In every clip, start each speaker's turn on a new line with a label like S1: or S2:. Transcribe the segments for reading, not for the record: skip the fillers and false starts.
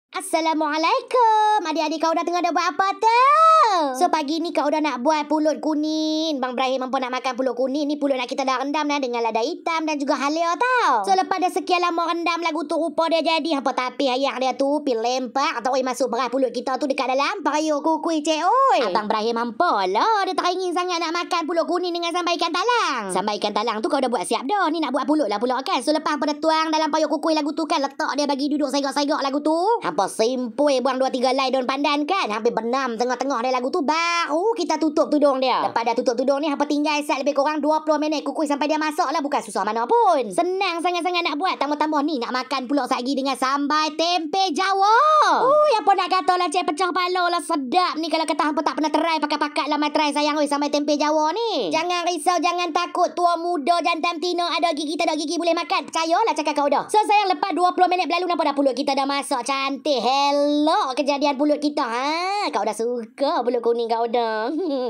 S1: Assalamualaikum. Adik-adik kau dah tengah dah buat apa tu? So pagi ni kau dah nak buat pulut kuning. Bang Ibrahim mampu nak makan pulut kuning ni. Pulut nak kita dah rendam dengan lada hitam dan juga halia tau. So lepas dah sekian lama rendam lagu tu rupa dia jadi. Hampa tapi ayah dia tu pi lempak atau masuk beras pulut kita tu dekat dalam perayo kukui cik oi. Abang Ibrahim mampu lah. Dia teringin sangat nak makan pulut kuning dengan sambal ikan talang. Sambal ikan talang tu kau dah buat siap dah. Ni nak buat pulut lah pula kan. So lepas hampa dah tuang dalam perayo kukui lagu tu kan. Letak dia bagi duduk segak-segak lagu tu. Hampa simpui buang 2-3 lai daun pandan kan. Hampir benam tengah-tengah dia lagu tu. Baru kita tutup tudung dia. Lepas dah tutup tudung ni hampa tinggal sat lebih kurang 20 minit kukui sampai dia masak lah. Bukan susah mana pun. Senang sangat-sangat nak buat. Tambah-tambah ni nak makan pula lagi dengan sambal tempe Jawa. Apa nak kata lah cik, pecah pala lah. Sedap ni kalau kata hampa tak pernah try pakat-pakat lah mai try sayang oi sambal tempe Jawa ni. Jangan risau, jangan takut. Tua muda jantan tina ada gigi tak ada gigi boleh makan. Percayalah cakap kau dah. So sayang lepas 20 minit berlalu nampak dah pulut kita dah masak cantik. Hello kejadian pulut kita. Kau dah suka pulut kuning kau dah.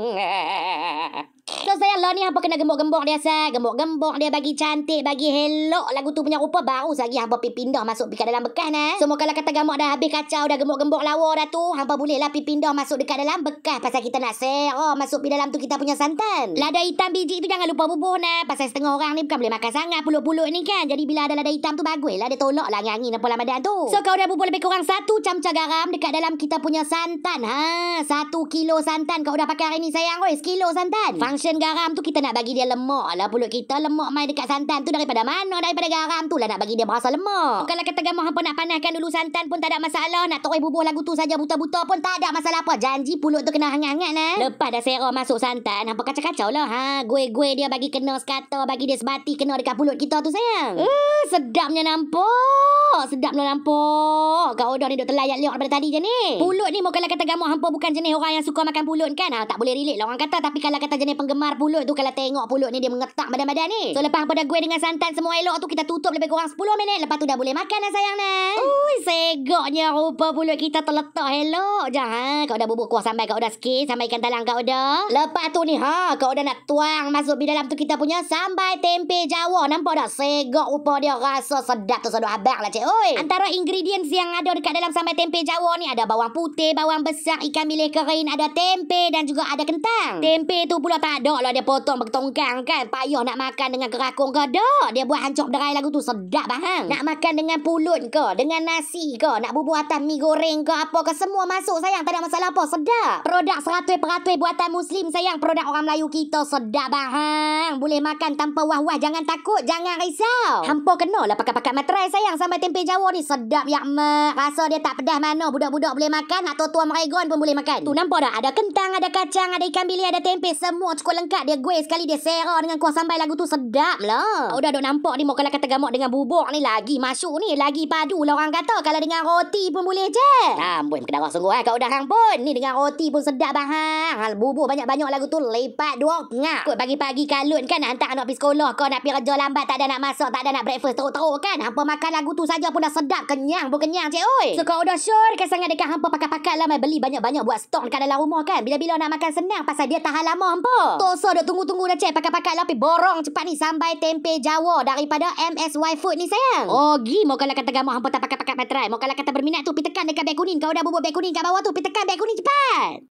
S1: So sayang lah ni hampa kena gembok-gembok dia sah. Gembok-gembok dia bagi cantik, bagi hello lagu tu punya rupa. Baru lagi hampa pi pindah masuk pi kat dalam bekas nah. Semua kalau kata gamok dah habis kacau dah gembok-gembok lawa dah tu, hampa boleh lah pi pindah masuk dekat dalam bekas pasal kita nak share masuk pi dalam tu kita punya santan. Lada hitam biji tu jangan lupa bubuh nah. Pasal setengah orang ni bukan boleh makan sangat pulut-pulut ni kan. Jadi bila ada lada hitam tu bagus lah dia tolak lah angin apa Ramadan tu. So kau dah bubuh lebih kurang 1 camca garam dekat dalam kita punya santan. 1 kilo santan kau dah pakai hari ni sayang oi, 1 kilo santan. Function garam tu kita nak bagi dia lemak lah pulut kita. Lemak mai dekat santan tu daripada mana? Daripada garam tu lah nak bagi dia berasa lemak. Kalau kata gamah hampa nak panaskan dulu santan pun tak ada masalah. Nak terus bubuh lagu tu saja buta-buta pun tak ada masalah apa. Janji pulut tu kena hangat-hangat nah. Lepas dah sera masuk santan, hampa kacau-kacau lah. Gue-gue dia bagi kena sekata, bagi dia sebati kena dekat pulut kita tu sayang. Sedapnya nampak. Sedapnya nampak. Kau dah ni duk terlayak liok daripada tadi je ni. Pulut ni kalau kata gamah hampa bukan jenis orang yang suka makan pulut kan. Tak boleh relate lah orang kata. Tapi kalau kata jenis penggemar pulut tu, kalau tengok pulut ni dia mengetak badan-badan ni. So lepas hampa dah gue dengan santan semua elok tu, kita tutup lebih kurang 10 minit. Lepas tu dah boleh makan lah sayang nah. Segaknya rupa pulut kita terletak elok je. Kau dah bubuk kuah sambal kau dah sikit. Sambal ikan talang kau dah. Lepas tu ni kau dah nak tuang masuk di dalam tu kita punya sambal tempe Jawa. Nampak dah segak rupa dia, rasa sedap tu sedap abang lah cik oi. Antara ingredients yang ada dekat dalam sambal tempe Jawa ni ada bawang putih, bawang besar, ikan bilis kering, ada tempe dan juga ada kentang. Tempe tu pula tak ada lah dia potong bertongkang kan. Payah nak makan dengan kerakung ke dak. Dia buat hancur derai lagu tu sedap bahang. Nak makan dengan pulut ke, dengan nasi ke, nak bubuh atas mi goreng ke apa ke, semua masuk sayang, tak ada masalah apa, sedap. Produk 100% buatan muslim sayang, produk orang Melayu kita sedap bahang. Boleh makan tanpa wah-wah, jangan takut, jangan risau. Hampa kena lah pakai-pakai matrai sayang sambal tempe Jawa ni sedap yak mak. Rasa dia tak pedas mana, budak-budak boleh makan, atau tua meregon pun boleh makan. Tu nampak dah, ada kentang, ada kacang, ada ikan bilis, ada tempe, semua cukup lengkap. Dia gue sekali dia sera dengan kuah sambal lagu tu sedap lah. Udah duk nampak ni mau kalau kata gamok dengan bubuk ni lagi masuk ni, lagi padu lah orang kata. Kalau dengan roti pun boleh je. Amboi kedarah sungguh kau dah hang pun. Ni dengan roti pun sedap bahang. Bubuk banyak-banyak lagu tu lipat 2 ngak. Kut pagi-pagi kalut kan nak hantar anak pergi sekolah ke, nak pergi kerja lambat, tak ada nak masak, tak ada nak breakfast teruk-teruk kan. Hampa makan lagu tu saja pun dah sedap, kenyang pun kenyang cik oi. So kau dah sure kan sangat dekat hampa pakai-pakai lah mai beli banyak-banyak buat stok dekat dalam rumah kan. Bila-bila nak makan senang pasal dia tahan lama hampa. Tosa duk tunggu-tunggu dah cik pakai-pakai lah, pergi borong cepat ni sambal tempe Jawa daripada MSY Food ni sayang. Mau kalau kata gamuk hampa tak pakai-pakai matrai. Mau kalau kata berminat tu pergi tekan dekat beg kuning. Kau dah bubuk beg kuning kat bawah tu, pergi tekan beg kuning cepat.